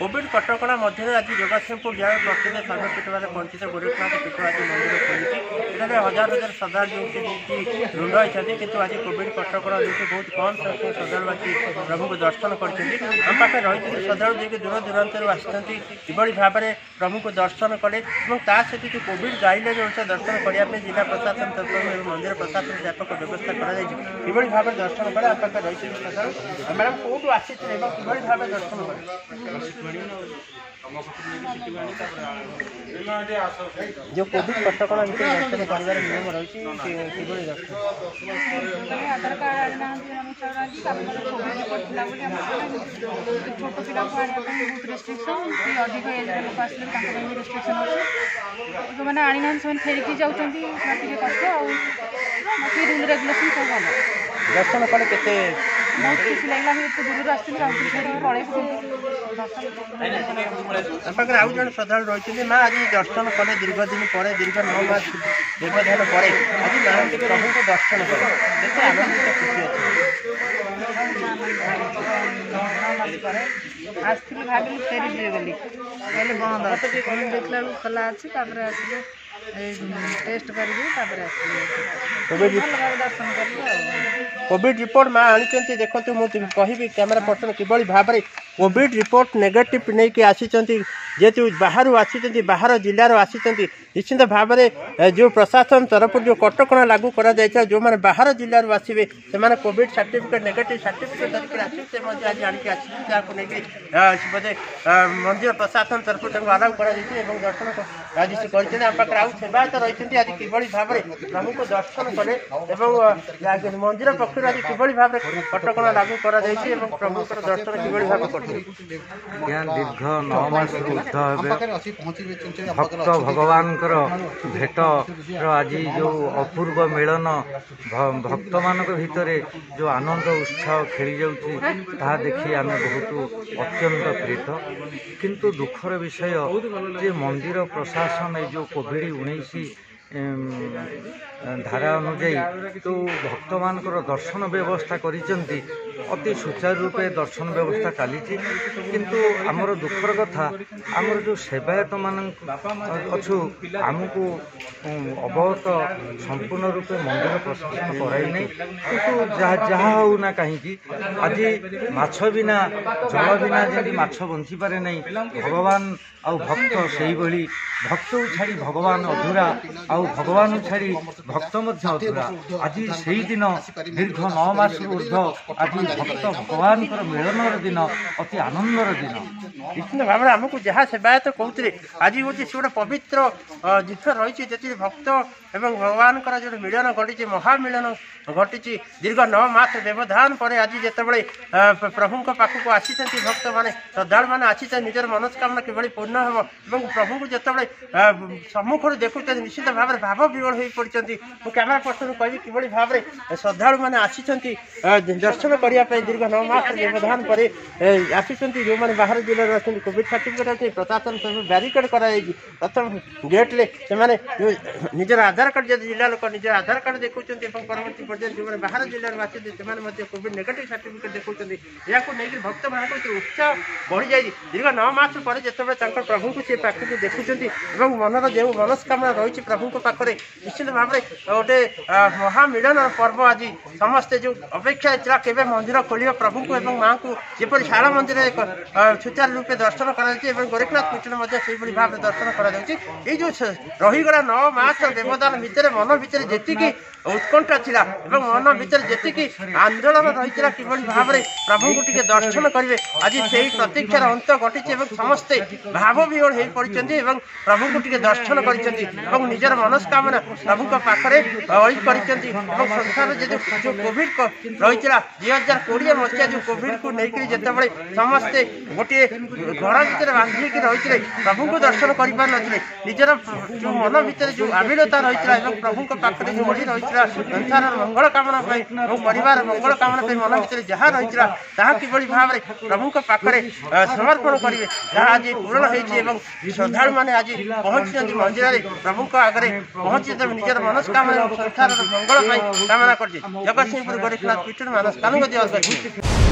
Covid कटकणा मध्य आज जगतसिंहपुर जिला प्रसिद्ध सर्वपीठवाद पंचित गोरखनाथ पीठ आज मंदिर खोली हजार हजार श्रद्धालु रुंड होती किंतु आज कोविड कटकणा जो बहुत कम संख्यक श्रद्धालु आसी प्रभु को दर्शन करम पाखे रही श्रद्धालु जी दूर दूरांतर आसी किभली भाव में प्रभु को दर्शन कले सहित जो कोविड गाइडलाइन अनुसार दर्शन करने जिला प्रशासन तरफ मंदिर प्रशासन व्यापक व्यवस्था किभली भाव में दर्शन कले पाखे रही श्रद्धालु मैडम कौटू आसी किभली भाव में दर्शन कले जो कोविड कटकणा भितर दर्शन कर नियम रही आधार कार्ड छोट पिला को आने बहुत रेस्ट्रिक्शन अधिक एज लोक आसले रेस्ट्रिक्शन अच्छे जो मैंने आनी ना फेरिकी जाऊँच कष्ट बाकी रूल रेगुलेसन सब भल दर्शन कले के बहुत खुशी लगला एत दूर आसती पाखे आउ जन श्रद्धालु रही माँ आज दर्शन कले दीर्घ दिन पर दीर्घ 9 मास व्यवधान पर आज माँ प्रभु को दर्शन कले आनंदित खुशी अच्छी आसती भाविली फेरी जी गली कहले बंद अच्छे देखला खोला अच्छी आसिले टेस्ट करें दर्शन कर कोविड रिपोर्ट माँ आनी देखो मुझे कहि कैमेरा पर्सन किभली भाव में कोविड रिपोर्ट नेगेटिव नहीं कि आसी जेहेतु बाहर आसी बाहर जिलार आसी निश्चित भाव में जो प्रशासन तरफ जो कटकणा लागू करा जो मैंने बाहर जिलार आसवे से कोविड सर्टिफिकेट नेगेटिव सर्टिफिकेट धरिक आस आज आनिक बोधे मंदिर प्रशासन तरफ अलाउ कर दर्शन आज पाखे आउ सेवायत रही आज किभली भाव में प्रभु को दर्शन कले मंदिर पक्ष आज किभली भाव में कटकणा लागू कर प्रभु दर्शन किभली भाव कर दीर्घ 9 मास भक्त भगवान भेट आज जो अपूर्व मिलन भक्त मान भितर जो आनंद उत्साह खेली जा देखी आम बहुत अत्यंत प्रीत किंतु दुखर विषय जे मंदिर प्रशासन जो कोविड-19 धारा अनुजाई तो भक्त मान दर्शन व्यवस्था करिसेंती अति सुचारू रूपे दर्शन व्यवस्था चली किंतु आमर दुखर कथा आमर जो सेवायत मान अच्छु आमको अवगत संपूर्ण रूपे मंदिर प्रशासन कराई नहीं किंतु जहाँ होना कहीं आज माछ बिना जल बिना जमी माछ बंची पारे नहीं भगवान आउ भक्त से भक्त छाड़ी भगवान अधूरा आउ भगवान छाड़ी भक्त अधूरा आज से दिन दीर्घ 9 मास ऊर्ध आज भक्त भगवान मिलन दिन अति आनंदर दिन निश्चित भाव में आमको जहाँ सेवायत कहते आज हूँ से गोटे पवित्र जिस रही जी भक्त एवं भगवान जो मिलन घटी महामिलन घटी दीर्घ 9 मास व्यवधान पर आज जिते प्रभु पाखक आसी भक्त मैंने श्रद्धा मैंने आसी निजर मनस्कामना किभली पूर्ण हम प्रभु को जिते सम्मुखर देखुं निश्चित भाव में भाव विवल हो पड़ती कैमेरा पर्सन कह कि भाव में श्रद्धा मैंने आसी दर्शन करने दीर्घ 9 मास व्यवधान पर आसी जो मैंने बाहर जिले अच्छे कोविड सर्टिफिकेट अच्छे प्रशासन सब ब्यारिकेड कर प्रथम गेट्रे से निजर आधार कार्ड जब जिला लोक निज आधार कार्ड देखुं परवर्ती पर्याय जो मैंने बाहर जिले आसी से कोविड नेगेटिव सर्टिफिकेट देखुं या भक्त मान उत्साह बढ़ी जाए दीर्घ 9 मास पर जिते प्रभु को सी पाखक देखुं मनर जो मनस्कामना रही प्रभु पाखे निश्चित भाव में गोटे महामिलन पर्व आज समस्ते जो अपेक्षा था केवे मंदिर खोल प्रभु को माँ को जपरी शाला मंदिर एक सुचारू रूपे दर्शन कर गोरखनाथ पीठ से भाव में दर्शन कर जो रहीगला 9 मास व्यवधान भितर मन भितर जी उत्कंठा थिला मन भितर जी आंदोलन रही किभली भाव में प्रभु को टिके दर्शन करेंगे आज से प्रतीक्षार अंत घटी समस्ते भाव विहल हो पड़ते प्रभु को टिके दर्शन कर निजर मनस्कामना प्रभु पाखे संसार जो कोविड रही 2020 मसीहा जो कोविड को लेकर जिते समस्ते गोटे घर भर बांधिक रही प्रभु को दर्शन कर पार निजर जो मन भितर जो आविलता रही प्रभु पाखे जो बढ़ी रही संसार मंगल कामना परिवार मंगल कामना मन भितर जहाँ रही किभली भाव में प्रभु पाखे समर्पण करेंगे जहाँ आज पूरण होती श्रद्धालु मैंने आज पहुंची मंदिर प्रभु आगे पहुंची निजर मनस्कामना संसार मंगल कामना कर जगतसिंहपुर गोरखनाथ पीठ मानस कानुगति।